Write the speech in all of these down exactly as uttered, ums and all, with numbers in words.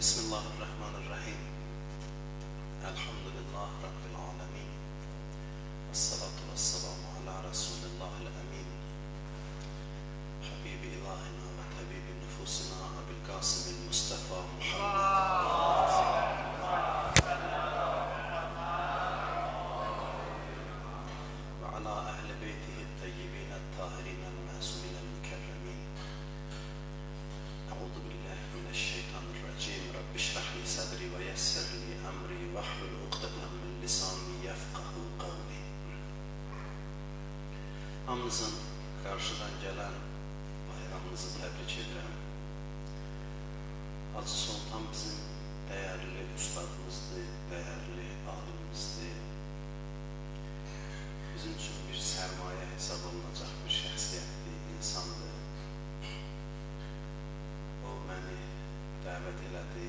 Bismillahirrahmanirrahim. Elhamdülillah Rabbil alemin. Esselatu vesselamu ala Resulillahil emin. Habibi ilahina ve tabibi nüfusina Abil Qasimil Mustafa Muhammed. Ve ala ehli beytihi tayyibine tahirine masuline mükerremin. Euzu billahi mineşşeytanirracim. Rabbi şrah li sadri ve yessir li emri ve hlul ukdeten min lisani yefkahu kavli. Hamımızın karşıdan gelen bayramımızı tebrik edirəm. Hacı Sultan bizim değerli üstadımızdı, değerli alimimizdi. Bizim için bir sermaye hesab olunacak bir şəxsiyyətli insandı. O məni dəvət elədi.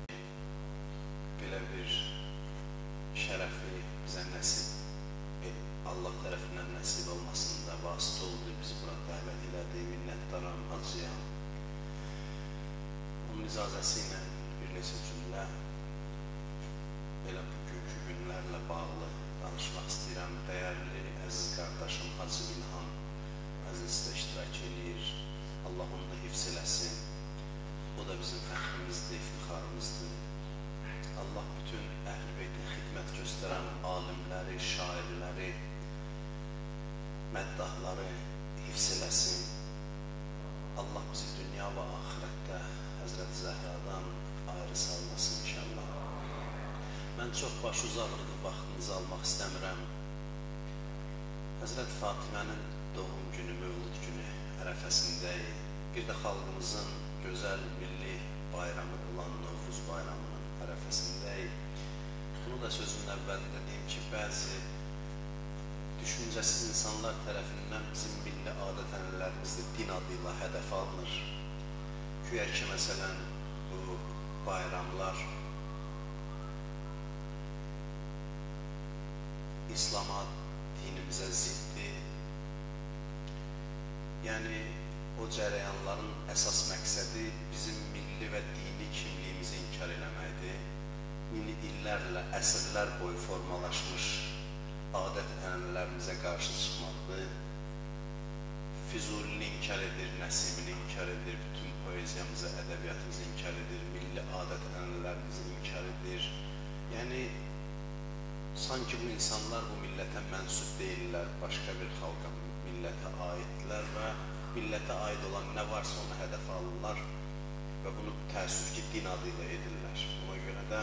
Belə bir şərəfi bizə nəsib, Allah tərəfindən nəsib olmasında vasitə oldu. Bizi bura dəvət elədi, minnətdaram, acıyam. Onun icazəsi ilə bir neçə cümlə belə bugünkü günlərlə bağlı danışmaq istəyirəm. Dəyərli, əziz qardaşım Hacı İlham məclisdə iştirak edir. Allah onu hifz eləsin. O da bizim fəxrimizdir, iftixarımızdır. Allah bütün əhl-i beytə xidmət göstərən alimləri, şairləri, məddahları hifz eləsin. Allah bizi dünya və axirətdə Həzrət Zəhradan ayrı salmasın inşallah. Mən çox baş uzaqlıdır, vaxtınızı almaq istəmirəm. Həzrət Fatimənin doğum günü, mövlud günü ərəfəsindəyik. Bir də xalqımızın gözəl milli bayramı olan Novruz bayramının ərəfəsindəyik. Bunu da sözün əvvəlində deyim ki, bəzi düşüncəsiz insanlar tərəfindən bizim milli adət-ənənələrimizdə din adıyla hədəf alınır. Güya ki, məsələn, bu bayramlar İslam'a, dinimizə ziddir. Yəni, o cərəyanların əsas məqsədi bizim milli və dini kimliyimizi inkar eləməkdir. Min illərlə, əsrlər boyu formalaşmış adət-ənənələrimizə qarşı çıxmaqdır. Füzulini inkar edir, Nəsimini inkar edir, bütün poeziyamızı, ədəbiyyatımızı inkar edir, milli adət-ənənələrimizi inkar edir. Yəni, sanki bu insanlar bu millətə mənsub deyirlər, başqa bir xalqa, millətə aiddirlər və millətə aid olan nə varsa onu hədəf alırlar və bunu təəssüf ki, din adıyla edirlər. Ona görə də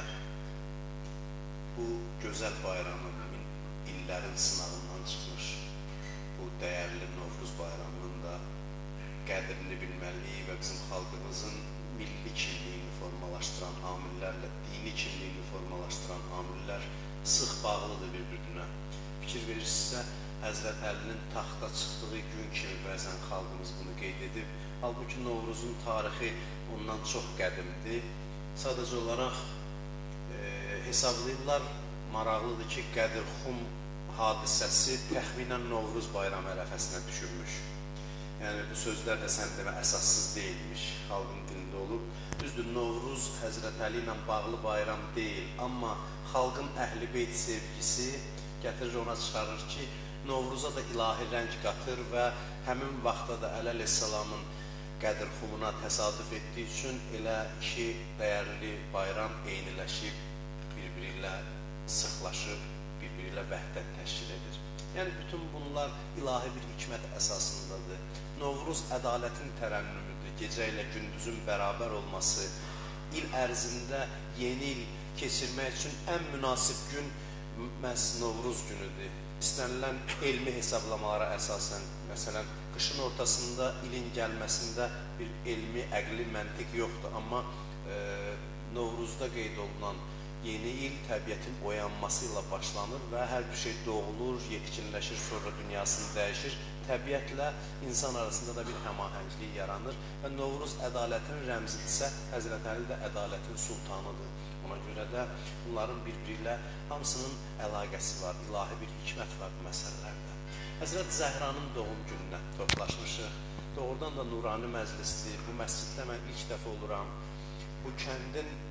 bu gözəl bayramı illərin sınavından çıxmış bu dəyərli Novruz bayramının da qədrini bilməliyik və bizim xalqımızın milli kimliyini formalaşdıran amillərlə dini kimliyini formalaşdıran amillər sıx bağlıdır bir-birinə. Fikir verirsinizsə, Həzrət Əlinin taxta çıxdığı gün kimi bəzən xalqımız bunu qeyd edib. Halbuki Novruzun tarixi ondan çox qədimdir. Sadəcə olaraq e, hesablayırlar, maraqlıdır ki, Qədirxum hadisəsi təxminən Novruz bayramı ərəfəsinə düşürmüş. Yəni, bu sözlər də sən demə əsassız deyilmiş, xalqın dilində olub. Düzdür, Novruz Həzrət Əli ilə bağlı bayram deyil, amma xalqın əhl-i beyt sevgisi gətirir, ona çıxarır ki, Novruza da ilahi rəng qatır və həmin vaxtda da Əli əleyhissalamın Qədirxumuna təsadüf etdiyi üçün elə iki dəyərli bayram eyniləşib, bir-biri ilə sıxlaşıb, bir-biri ilə vəhdət təşkil edir. Yəni, bütün bunlar ilahi bir hikmət əsasındadır. Novruz ədalətin tərənnümüdür, gecə ilə gündüzün bərabər olması, il ərzində yeni il keçirmək üçün ən münasib gün məhz Novruz günüdür. İstənilən elmi hesablamalara əsasən, məsələn, qışın ortasında ilin gəlməsində bir elmi, əqli məntiq yoxdur, amma e, Novruzda qeyd olunan yeni il təbiətin oyanması ilə başlanır və hər bir şey doğulur, yetkinləşir, sonra dünyasını dəyişir. Təbiətlə insan arasında da bir həmahənglik yaranır və Novruz ədalətin rəmzidirsə, Həzrət Əli də ədalətin sultanıdır. Ona görə də bunların bir-biri ilə hamısının əlaqəsi var, ilahi bir hikmət var bu məsələlərdə. Həzrət Zəhranın doğum gününə toplaşmışıq. Doğrudan da nurani məclisdir. Bu məsciddə mən ilk dəfə oluram. Bu kəndin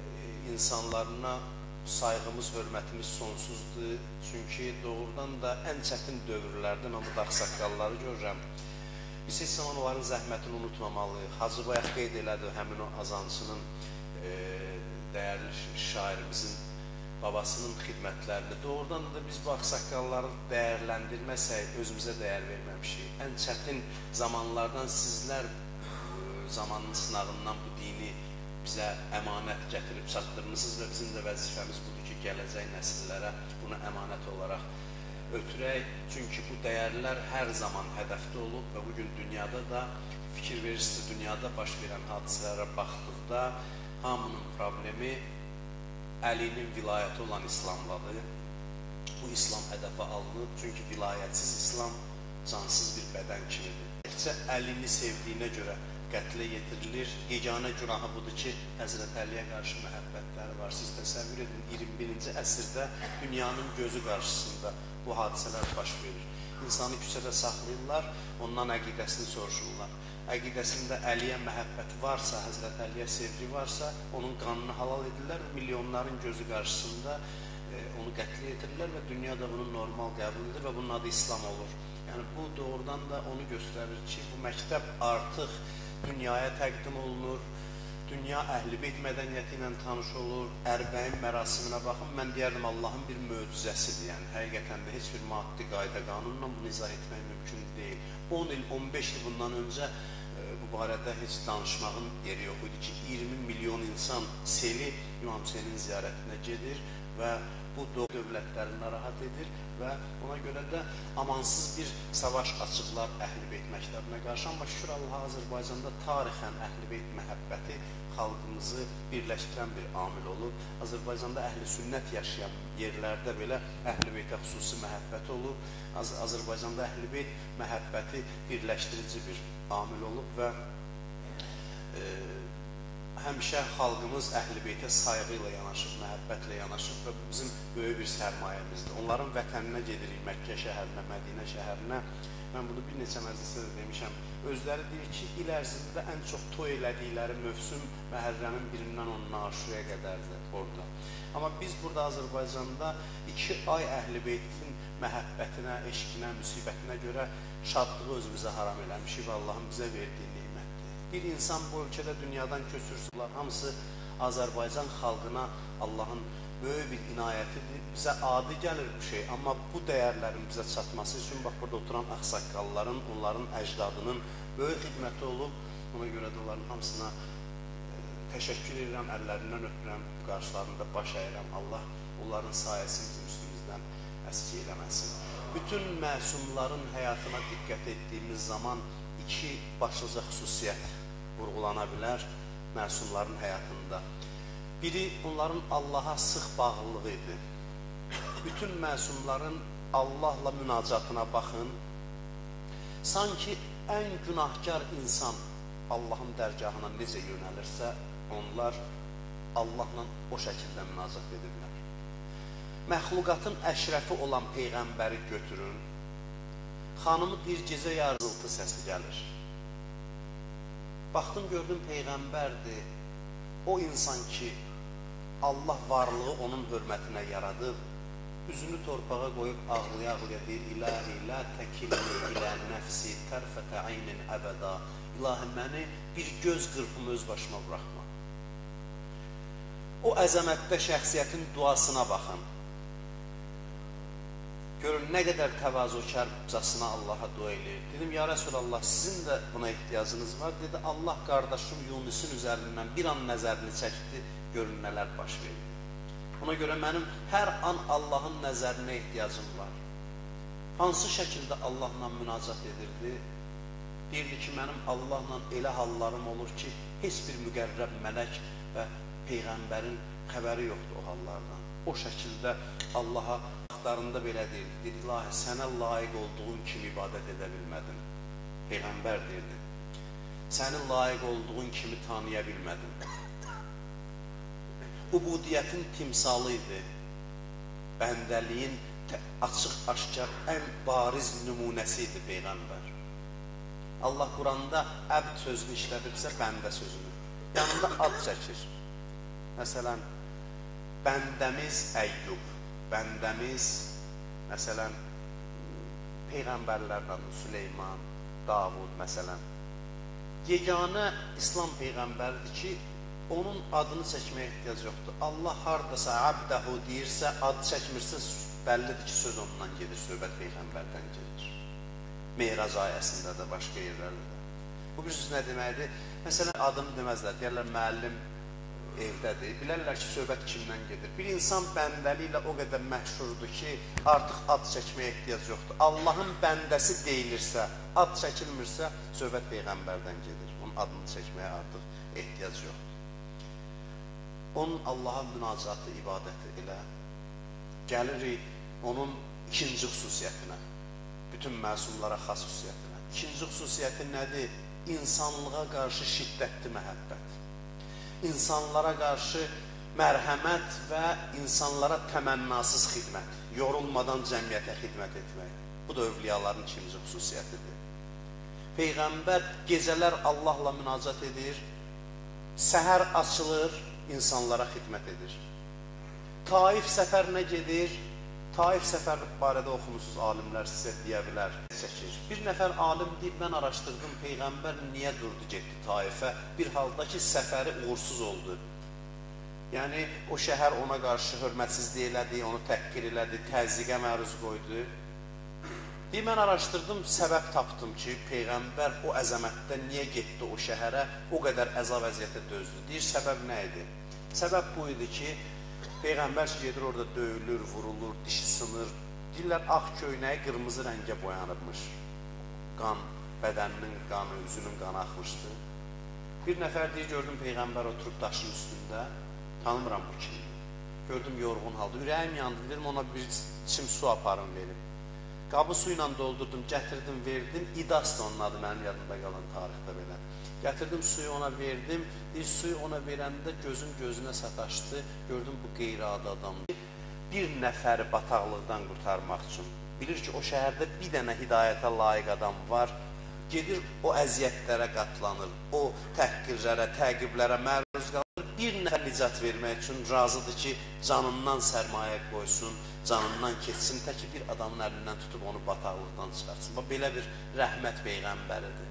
insanlarına sayğımız, hörmətimiz sonsuzdur. Çünki doğrudan da ən çətin dövrlərdə mən bu ağsaqqalları görürəm. Biz heç zaman onların zəhmətini unutmamalıyıq. Hacı bayaq qeyd elədi həmin o azançının, e, dəyərli şairimizin babasının xidmətlərini. Doğrudan da biz bu ağsaqqalları dəyərləndirməsək, özümüzə dəyər verməmişik. Ən çətin zamanlardan sizlər zamanın sınağından bu dini bizə əmanət gətirib çatdırmışsınız və bizim də vəzifəmiz budur ki, gələcək nəsillərə bunu əmanət olaraq ötürək. Çünki bu dəyərlər hər zaman hədəfdə olub və bugün dünyada da fikir verirsiniz, dünyada baş verən hadisələrə baxdıqda hamının problemi Əlinin vilayəti olan İslamladır. Bu İslam hədəfə alınıb, çünki vilayətsiz İslam cansız bir bədən kimidir. Təkcə Əlini sevdiyinə görə qətlə yetirilir. Yeganə günahı budur ki, Həzrət Əliyə qarşı məhəbbətləri var. Siz təsəvvür edin, iyirmi birinci əsrdə dünyanın gözü qarşısında bu hadisələr baş verir. İnsanı küçədə saxlayırlar, ondan əqidəsini soruşurlar. Əqidəsində Əliyə məhəbbəti varsa, Həzrət Əliyə sevgi varsa, onun qanını halal edirlər və milyonların gözü qarşısında e, onu qətlə yetirirlər və dünya da bunu normal qəbul edir və bunun adı İslam olur. Yəni bu doğrudan da onu göstərir ki, bu məktəb artıq dünyaya təqdim olunur, dünya əhl-i-beyt mədəniyyəti ilə tanış olur, Ərbəin mərasiminə baxın, mən deyərdim Allahın bir möcüzəsidir, yəni həqiqətən də heç bir maddi qayda qanunla bunu izah etmək mümkün deyil. on il, on beş il bundan öncə e, bu barədə heç danışmağın yeri yox idi ki, iyirmi milyon insan seli İmam Hüseynin ziyarətinə gedir və bu dövlətləri narahat edir və ona görə də amansız bir savaş açıqlar Əhl-i-Beyt məktəbinə qarşı. Amma şükür Allaha, Azərbaycanda tarixən Əhl-i-Beyt məhəbbəti xalqımızı birləşdirən bir amil olub. Azərbaycanda əhl-i sünnət yaşayan yerlərdə belə Əhl-i-Beytə xüsusi məhəbbət olub. Az Azərbaycanda Əhl-i-Beyt məhəbbəti birləşdirici bir amil olub və e, həmişə xalqımız Əhl-i-Beytə sayğı ilə yanaşıb, məhəbbətlə yanaşıb və bizim böyük bir sərmayəmizdir. Onların vətəninə gedirik, Məkkə şəhərinə, Mədinə şəhərinə. Mən bunu bir neçə məclisdə də demişəm. Özləri deyir ki, il ərzində ən çox toy elədikləri mövsüm Məhərrəmin birindən ondan Aşuraya qədərdir orada. Amma biz burada Azərbaycanda iki ay Əhl-i-Beytin məhəbbətinə, eşqinə, müsibətinə görə şadlığı özümüzə haram eləmişik və Allahın bizə verdiyi nimətdir. Bir insan bu ölkədə dünyadan köçürsünlər, hamısı Azərbaycan xalqına Allahın böyük bir inayətidir. Bizə adi gəlir bu şey, amma bu dəyərlərin bizə çatması üçün bax, burada oturan ağsaqqalların, onların əcdadının böyük xidməti olub. Ona görə də onların hamısına e, təşəkkür edirəm, əllərindən öpürəm, qarşılarında baş əyirəm. Allah onların sayəsini bizim üstümüzdən əski eləməsin. Bütün məsumların həyatına diqqət etdiyimiz zaman iki başlıca xüsusiyyət vurğulana bilər məsumların həyatında. Biri, onların Allaha sıx bağlılığı idi. Bütün məsumların Allahla münacatına baxın. Sanki ən günahkar insan Allahın dərgahına necə yönəlirsə, onlar Allahla o şəkildə münacat edirlər. Məxluqatın əşrəfi olan Peyğəmbəri götürün. Xanımı bir gecə yarzıltı səsi gəlir. Baxdım, gördüm Peyğəmbərdir. O insan ki, Allah varlığı onun hörmətinə yaradıb, üzünü torpağa qoyub ağlaya-ağlaya deyir, İlahi, la təkilni ilə nəfsi tərfətə aynin əbəda. İlahi, məni bir göz qırpımı öz başıma buraxma. O əzəmətdə şəxsiyyətin duasına baxın. Görün, nə qədər təvazökarcasına Allaha dua eləyir. Dedim, ya Rəsulallah, sizin də buna ehtiyacınız var. Dedi, Allah qardaşım Yunusun üzərindən bir an nəzərini çəkdi, görün nələr baş verir. Ona görə mənim hər an Allahın nəzərinə ehtiyacım var. Hansı şəkildə Allahla münacat edirdi? Deyirdi ki, mənim Allahla elə hallarım olur ki, heç bir müqərrəb mələk və Peyğəmbərin xəbəri yoxdur o hallardan. O şəkildə Allaha vaxtlarında belə deyildi. Dedi, ilahi, sənə layiq olduğun kimi ibadət edə bilmədim. Peyğəmbər deyirdi, səni layiq olduğun kimi tanıya bilmədim. Ubudiyyətin timsalı idi. Bəndəliyin açıq-aşkar ən bariz nümunəsi idi Peyğəmbər. Allah Quranda əbd sözünü işlədirsə, bəndə sözünü. Yanında ad çəkir. Məsələn, bəndəmiz Əyyub, bəndəmiz, məsələn, Peyğəmbərlərdən Süleyman, Davud, məsələn, yeganə İslam Peyğəmbərdir ki, onun adını çəkməyə ehtiyac yoxdur. Allah haradasa abdəhu deyirsə, ad çəkmirsə, bəllidir ki, söz ondan gedir, söhbət Peyğəmbərdən gedir. Meyrac ayəsində də, başqa yerlərdə də. Bu bir söz nə deməkdir? Məsələn, adını deməzlər, deyərlər, müəllim evdədir. Bilərlər ki, söhbət kimdən gedir. Bir insan bəndəli ilə o qədər məşhurdur ki, artıq ad çəkməyə ehtiyac yoxdur. Allahın bəndəsi deyilirsə, ad çəkilmirsə, söhbət Peyğəmbərdən gedir. Onun adını çəkməyə artıq ehtiyac yoxdur. Onun Allaha münacatı, ibadəti ilə gəlirik onun ikinci xüsusiyyətinə, bütün məsumlara xas xüsusiyyətinə. İkinci xüsusiyyəti nədir? İnsanlığa qarşı şiddətli məhəbbət. İnsanlara qarşı mərhəmət və insanlara təmənnasız xidmət, yorulmadan cəmiyyətə xidmət etmək. Bu da övliyaların ikinci xüsusiyyətidir. Peyğəmbər gecələr Allahla münacat edir, səhər açılır, insanlara xidmət edir. Taif səfərinə gedir, Taif səfəri barədə oxumusunuz, alimlər sizə deyə bilər, çəkir. Bir nəfər alim deyib, mən araşdırdım, Peyğəmbər niyə durdu, getdi Taifə? Bir halda ki, səfəri uğursuz oldu. Yəni, o şəhər ona qarşı hörmətsizlik elədi, onu təhqir elədi, təzyiqə məruz qoydu. Deyib, mən araşdırdım, səbəb tapdım ki, Peyğəmbər o əzəmətdə niyə getdi o şəhərə, o qədər əzab əziyyətə dözdü. Deyir, səbəb nə idi? Səbəb bu idi ki, Peyğəmbər gedir, orada döyülür, vurulur, dişi sınır. Deyirlər, ağ köynəyi qırmızı rəngə boyanırmış. Qan, bədəninin qanı, üzünün qanı axmışdı. Bir nəfər deyir, gördüm Peyğəmbər oturub daşın üstündə, tanımıram bu kimi. Gördüm yorğun halda, ürəyim yandı, dedim ona bir çim su aparın verim. Qabı su ilə doldurdum, gətirdim, verdim. İdas da onun adı mənim yadımda qalan tarixdə belə. Gətirdim, suyu ona verdim. Bir suyu ona verəndə gözüm gözünə sataşdı. Gördüm, bu qeyri-adi adamdır. Bir nəfəri bataqlıqdan qurtarmaq üçün. Bilir ki, o şəhərdə bir dənə hidayətə layiq adam var. Gedir, o əziyyətlərə qatlanır. O təhqirlərə, təqiblərə məruz qalır. Bir nəfər nicat vermək üçün razıdır ki, canından sərmayə qoysun, canından keçsin, təki bir adamın əlindən tutub onu bataqlıqdan çıxartsın. Belə bir rəhmət Peyğəmbəridir.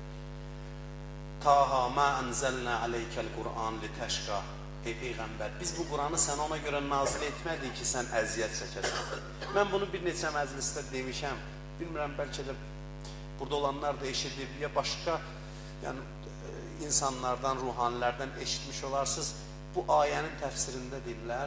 Taha mə ənzəlnə aleykəl Qur'an li təşqa. Ey Peyğəmbər, biz bu Qur'anı sən ona görə nazil etmədik ki, sən əziyyət çəkəsən. Mən bunu bir neçə məclisdə demişəm. Bilmirəm, bəlkə də burada olanlar da eşidib, ya başqa yəni, insanlardan, ruhanilərdən eşitmiş olarsınız. Bu ayənin təfsirində deyirlər,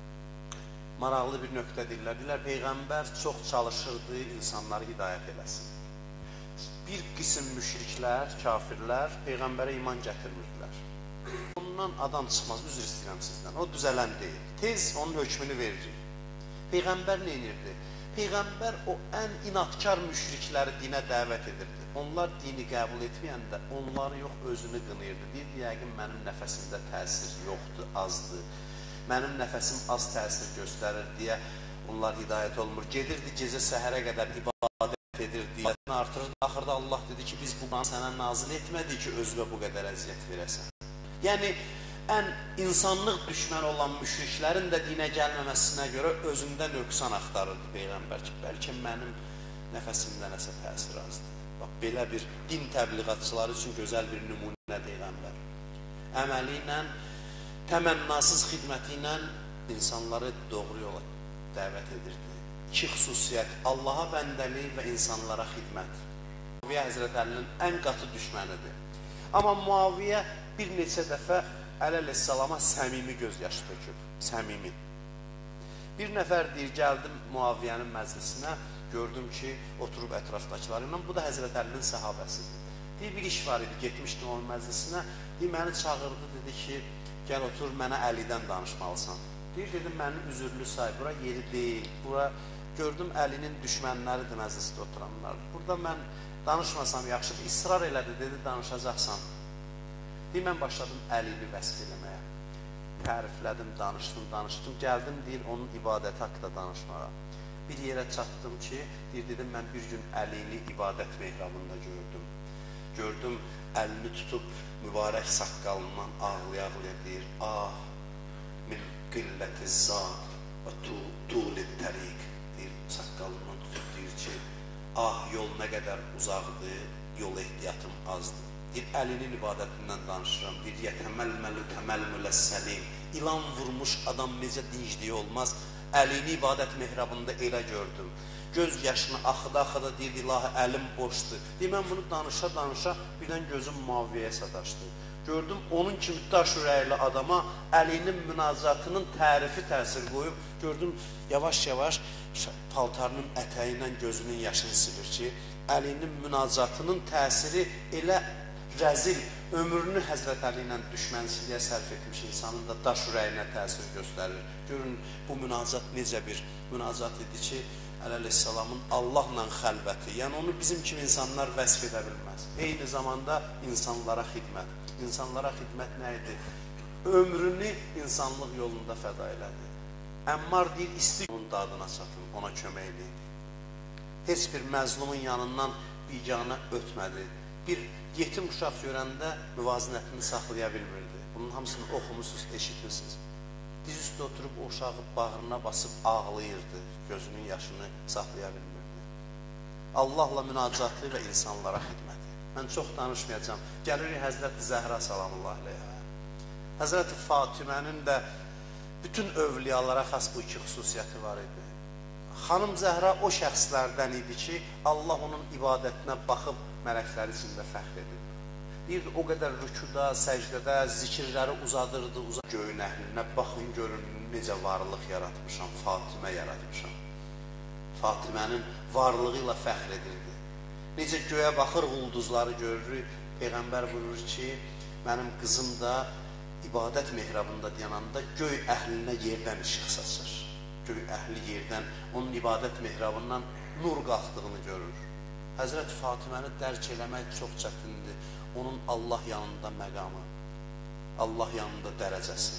maraqlı bir nöqtə deyirlər. Deyirlər, Peyğəmbər çox çalışırdı, insanları hidayət eləsin. Bir qism müşriklər, kafirlər Peyğəmbərə iman gətirmirdilər. Ondan adam çıxmaz, üzr istəyirəm sizdən. O düzələn deyil. Tez onun hökmünü veririk. Peyğəmbər nə edirdi? Peyğəmbər o ən inadkar müşrikləri dinə dəvət edirdi. Onlar dini qəbul etməyəndə onları yox, özünü qınıyırdı. Deyirdi, yəqin mənim nəfəsimdə təsir yoxdur, azdır. Mənim nəfəsim az təsir göstərir deyə onlar hidayət olmur. Gedirdi, gecə səhərə qədər ibadət edirdi, ibadətini artırırdı. Axırda Allah dedi ki, biz bu qanı sənə nazil etmədik ki, özünə bu qədər əziyyət verəsən. Yəni, ən insanlıq düşməni olan müşriklərin də dinə gəlməməsinə görə özündə nöqsan axtarırdı Peyğəmbər ki, bəlkə mənim nəfəsimdə nəsə təsir azdır. Bax, belə bir din təbliğatçıları üçün gözəl bir nümunə Peyğəmbər. Əməli ilə, təmənnasız xidməti ilə insanları doğru yola dəvət edirdi. İki xüsusiyyət, Allaha bəndəlik və insanlara xidmət. Muaviyyə Həzrət Əlinin ən qatı düşmənidir. Amma Muaviyyə bir neçə dəfə Əli əleyhissalama səmimi göz yaşı töküb, səmimi. Bir nəfər deyir, gəldim Muaviyyənin məclisinə, gördüm ki, oturub ətrafdakılarıyla, bu da Həzrət Əlinin səhabəsidir. Deyir, bir iş var idi, getmişdim onun məclisinə, deyir, məni çağırdı, dedi ki, gəl otur, mənə Əlidən danışmalısan. Deyir, dedim, mənim üzürlü say, bura yeri deyil, bura gördüm Əlinin düşmənləridir məclisdə oturanlar. Burada mən danışmasam yaxşıdır, israr elədi, dedi, danışacaqsan. Deyir, mən başladım Əlini vəsf eləməyə. Təriflədim, danışdım, danışdım, gəldim, deyir, onun ibadəti haqqında danışmağa. Bir yerə çatdım ki, deyir, dedim, mən bir gün Əlini ibadət mehrabında gördüm. Gördüm, əlini tutub mübarək saqqalından ağlaya-ağlaya deyir, ah, min qilləti zat və tulid təriq. Deyir, saqqalından tutub deyir ki, ah, yol nə qədər uzaqdır, yol ehtiyatım azdır. Deyir, əlinin ibadətindən danışıram. Deyir, yətəməlməlu təməlmülə səlim. İlan vurmuş adam necə dincliyi olmaz. Əlini ibadət mehrabında elə gördüm. Göz yaşını axıda-axıda deyir, ilahi əlim boşdur. Deyir, mən bunu danışa-danışa birdən gözüm maviyə sataşdı. Gördüm, onun kimi daş ürəkli adama əlinin münacatının tərifi təsir qoyub, gördüm, yavaş-yavaş paltarının ətəyi ilə gözünün yaşını silir ki, əlinin münacatının təsiri elə rəzil, ömrünü Həzrət Əli ilə düşmənsizliyə sərf etmiş insanın da daş ürəyinə təsir göstərir. Görün, bu münacat necə bir münacat idi ki, Əleyhisselamın Allahla xəlvəti, yəni onu bizim kimi insanlar vəsf edə bilməz. Eyni zamanda insanlara xidmət. İnsanlara xidmət nə idi? Ömrünü insanlıq yolunda fəda elədi. Əmmar deyir, isti onun dadına çatın, ona kömək edin. Heç bir məzlumun yanından biganə ötmədi. Bir yetim uşaq görəndə müvazinətini saxlaya bilmirdi. Bunun hamısını oxumusunuz, eşitirsiniz. Diz üstə oturub o uşağı bağrına basıb ağlayırdı, gözünün yaşını saxlaya bilmirdi. Allahla münacatı və insanlara xidməti. Mən çox danışmayacağam. Gəlirik Həzrət Zəhra salamullahi aleyhə. Həzrət Fatimənin də bütün övliyalara xas bu iki xüsusiyyəti var idi. Xanım Zəhra o şəxslərdən idi ki, Allah onun ibadətinə baxıb mələklər içində fəxr edib. Deyirdi, o qədər rükuda, səcdədə, zikirləri uzadırdı, uzadırdı. Göyün əhlinə baxın, görün, necə varlıq yaratmışam, Fatimə yaratmışam. Fatimənin varlığı ilə fəxr edirdi. Necə göyə baxır, ulduzları görürük. Peyğəmbər buyurur ki, mənim qızım da ibadət mehrabında dayananda göy əhlinə yerdən işıq saçır. Göy əhli yerdən, onun ibadət mehrabından nur qalxdığını görür. Həzrət Fatiməni dərk eləmək çox çətindir. Onun Allah yanında məqamı, Allah yanında dərəcəsi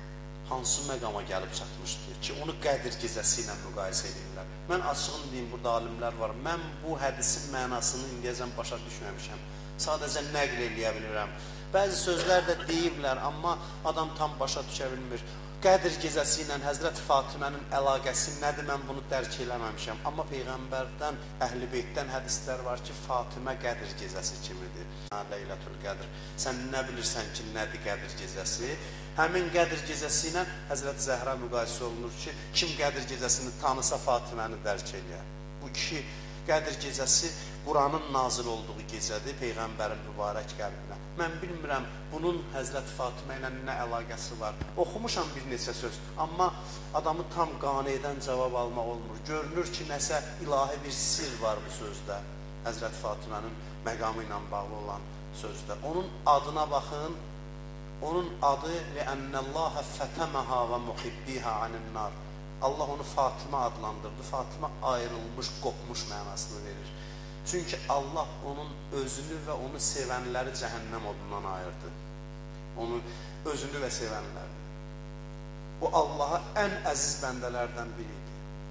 hansı məqama gəlib çatmışdır ki, onu Qədir gecəsi ilə müqayisə edirlər. Mən açığını deyim, burada alimlər var. Mən bu hədisin mənasını indiyəcən başa düşməmişəm. Sadəcə nəql eləyə bilirəm. Bəzi sözlər də deyiblər, amma adam tam başa düşə bilmir. Qədir gecəsi ilə Həzrət Fatimənin əlaqəsi nədir, mən bunu dərk eləməmişəm. Amma Peyğəmbərdən, Əhl-i Beytdən hədislər var ki, Fatimə Qədir gecəsi kimidir. Leylətül Qədr. Sən nə bilirsən ki, nədir Qədir gecəsi? Həmin Qədir gecəsi ilə Həzrət Zəhra müqayisə olunur ki, kim Qədir gecəsini tanısa Fatiməni dərk eləyər. Bu iki Qədir gecəsi Quranın nazil olduğu gecədir, Peyğəmbərin mübarək qəlbinə. Mən bilmirəm, bunun Həzrət Fatimə ilə nə əlaqəsi var. Oxumuşam bir neçə söz, amma adamı tam qane edən cavab almaq olmur. Görünür ki, nəsə ilahi bir sir var bu sözdə, Həzrət Fatimənin məqamı ilə bağlı olan sözdə. Onun adına baxın, onun adı لِأَنَّ fətəməhə və muhibbihə anin-nar. Allah onu Fatimə adlandırdı. Fatimə ayrılmış, qopmuş mənasını verir. Çünki Allah onun özünü və onu sevənləri cəhənnəm odundan ayırdı. Onu özünü və sevənləri. O Allaha ən əziz bəndələrdən biridir.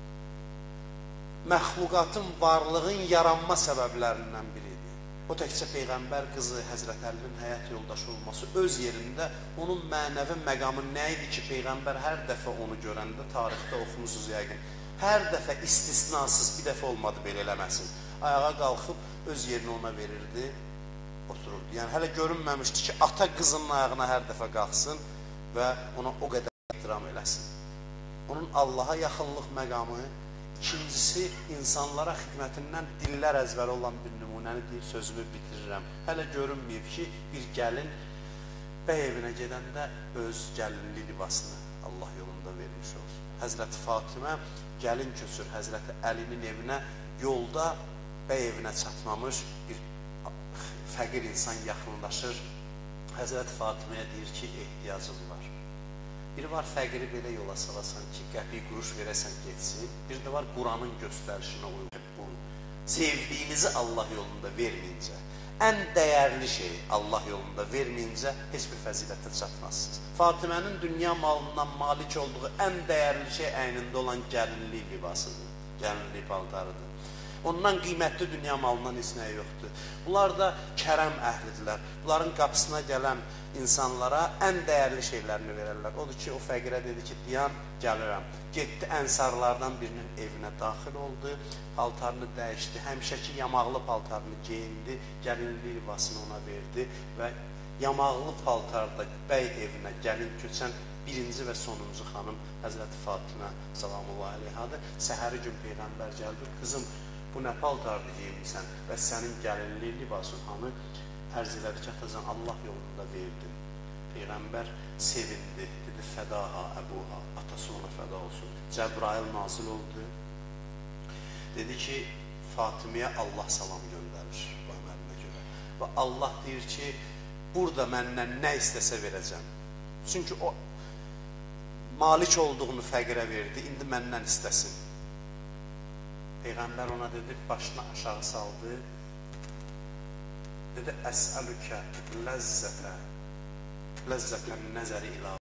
Məxluqatın, varlığın yaranma səbəblərindən biridir. O təkcə Peyğəmbər qızı Həzrət Əlinin həyat yoldaşı olması öz yerində onun mənəvi məqamı nə idi ki, Peyğəmbər hər dəfə onu görəndə, tarixdə oxumusunuz yəqin, hər dəfə istisnasız bir dəfə olmadı belə eləməsin. Ayağa qalxıb öz yerini ona verirdi, otururdu. Yəni hələ görünməmişdi ki, ata qızının ayağına hər dəfə qalxsın və ona o qədər ehtiram eləsin. Onun Allaha yaxınlıq məqamı, ikincisi insanlara xidmətindən dillər əzbəri olan bir nümunəni deyib sözümü bitirirəm. Hələ görünməyib ki, bir gəlin bəy evinə gedəndə öz gəlinli libasını Allah yolunda vermiş olsun. Həzrət Fatimə gəlin köçür Həzrət Əlinin evinə, yolda bəy evinə çatmamış bir fəqir insan yaxınlaşır. Həzrət Fatiməyə deyir ki, ehtiyacım var. Biri var, fəqiri belə yola salasan ki, qəpik quruş verəsən geçsin. Bir də var, Quranın göstərişinə uyğun. Sevdiyinizi Allah yolunda verməyincə, ən dəyərli şeyi Allah yolunda verməyincə heç bir fəzilətə çatmazsınız. Fatimənin dünya malından malik olduğu ən dəyərli şey əynində olan gəlinlik libasıdır, gəlinlik paltarıdır. Ondan qiymətli dünya malından heç nə yoxdur. Bunlar da kərəm əhlidirlər. Bunların qapısına gələn insanlara ən dəyərli şeylərini verərlər. Odur ki, o fəqirə dedi ki, dayan, gəlirəm. Getdi ənsarlardan birinin evinə daxil oldu, paltarını dəyişdi, həmişəki yamaqlı paltarını geyindi, gəlinlik libasını ona verdi və yamaqlı paltarda bəy evinə gəlin köçən birinci və sonuncu xanım Həzrəti Fatimə salamullahi aleyhadır. Səhəri gün Peyğəmbər gəldi, qızım, bu nə paltarını geyinmişsən və sənin gəlinlik libasın hanı ərz elədi ki, atacan Allah yolunda verdim. Peyğəmbər sevindi, dedi, fədaha, əbuha, atası ona fəda olsun. Cəbrail nazil oldu, dedi ki, Fatiməyə Allah salam göndərir bu əməlinə görə. Və Allah deyir ki, burada məndən nə istəsə verəcəm. Çünki o malik olduğunu fəqirə verdi, indi məndən istəsin. Peyğəmbər ona dedi, başını aşağı saldı, dedi, əsəlükə ləzzətə, ləzzətən nəzəri ilə